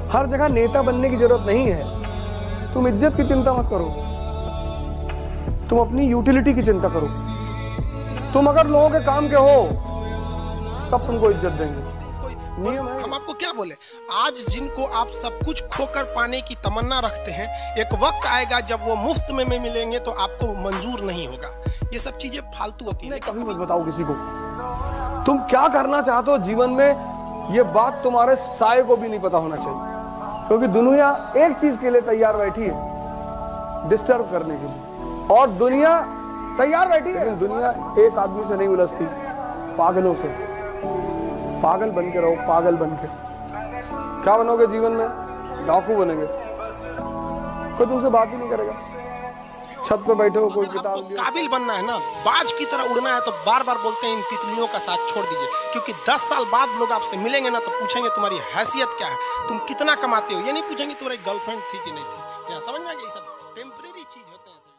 हर जगह नेता बनने की जरूरत नहीं है। तुम इज्जत की चिंता मत करो, तुम अपनी यूटिलिटी की चिंता करो। तुम अगर लोगों के काम के हो, सब तुमको इज्जत देंगे। नियम है। हम आपको क्या बोले, आज जिनको आप सब कुछ खोकर पाने की तमन्ना रखते हैं, एक वक्त आएगा जब वो मुफ्त में मिलेंगे तो आपको मंजूर नहीं होगा। ये सब चीजें फालतू होती है। कभी मत बताओ किसी को तुम क्या करना चाहते हो जीवन में। ये बात तुम्हारे साये को भी नहीं पता होना चाहिए, क्योंकि दुनिया एक चीज के लिए तैयार बैठी है, डिस्टर्ब करने के लिए। और दुनिया तैयार बैठी है, लेकिन दुनिया एक आदमी से नहीं उलझती, पागलों से। पागल बन के रहो, पागल बन के। क्या बनोगे जीवन में? डाकू बनेंगे। कोई तुमसे बात ही नहीं करेगा। छत पे बैठे हो, कोई किताब काबिल बनना है ना, बाज की तरह उड़ना है, तो बार बार बोलते हैं इन तितलियों का साथ छोड़ दीजिए, क्योंकि 10 साल बाद लोग आपसे मिलेंगे ना तो पूछेंगे तुम्हारी हैसियत क्या है, तुम कितना कमाते हो। ये नहीं पूछेंगे तुम्हारी गर्लफ्रेंड थी कि नहीं थी। क्या समझ में आ गया? ये सब टेम्परेरी चीज होते हैं।